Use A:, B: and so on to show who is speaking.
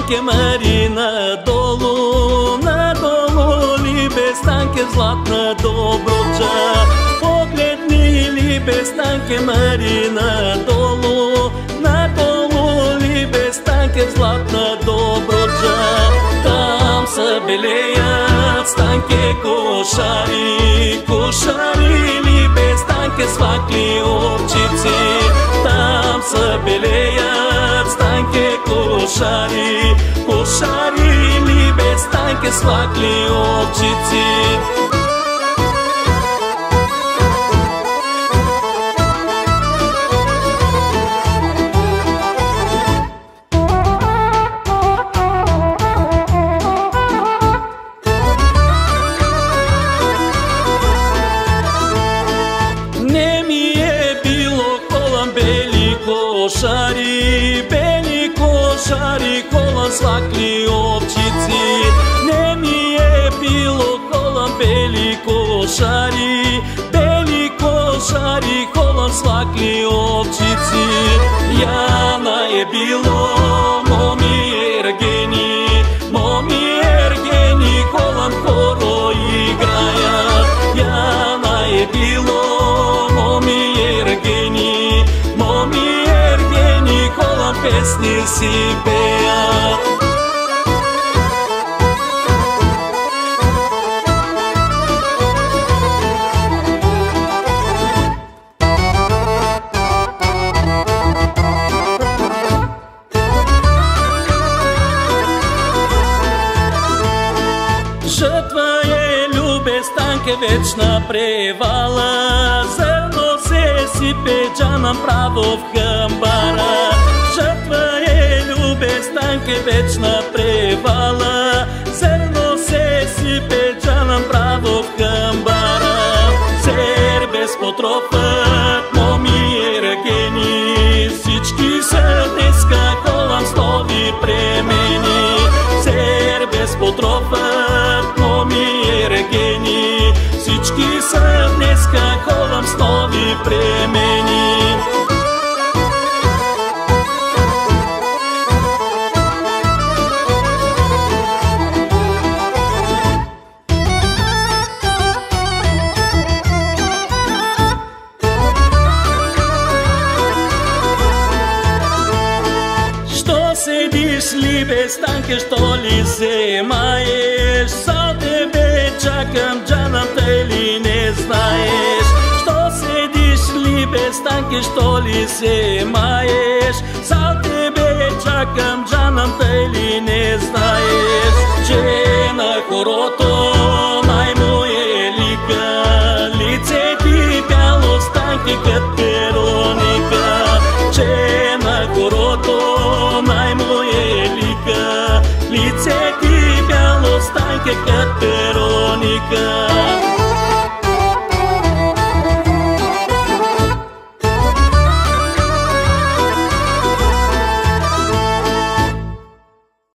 A: Станке Марина, надолу, надолу, Либе Станке златна Добруджа. Погледни, Либе Станке Марина, надолу, надолу, Либе Станке златна Добруджа. Там се белеят Станке кошари, кошари, Либе Станке свакли овчици. Там се белеят Станке кошари, кошари, Либе Станке свакли овчици. Бели кошари, колан свакли овчици. Не ми е било колан бели кошари, бели кошари, колан свакли овчици. Яна е било моми ергени, колан хоро играят. Яна е било моми ергени, колан песни си пеят. Жътва е, Любе Станке, вечна превала. Зърно се сипе, джанам право в хамбара. Жътва е, Любе Станке, вечна превала. Зърно се сипе, джанам право в хамбара. Сер без потропът, моми ергени, всички са днеска колан слови премени. Сер без потропът, моми ергени, всички са днеска колан слови премени. Либе Станке, що ли се маеш? За тебе чакам, джанам, те ли не знаеш? Що седиш, Либе Станке, що ли се маеш? За тебе чакам, джанам, те ли не знаеш? Че на хорото най-му е лика, лице ти бяло, Станке, кът Вероника. Че на хорото най-му е лика, лице ти бяло, Станке, кът Вероника.